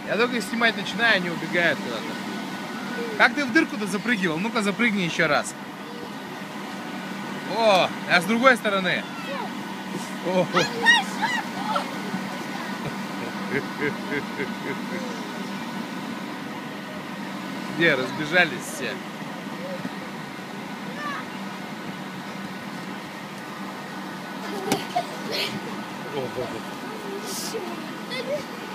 Я только снимать начинаю, они убегают куда-то. Как ты в дырку-то запрыгивал? Ну-ка запрыгни еще раз. О, а с другой стороны. О. Где разбежались все? О.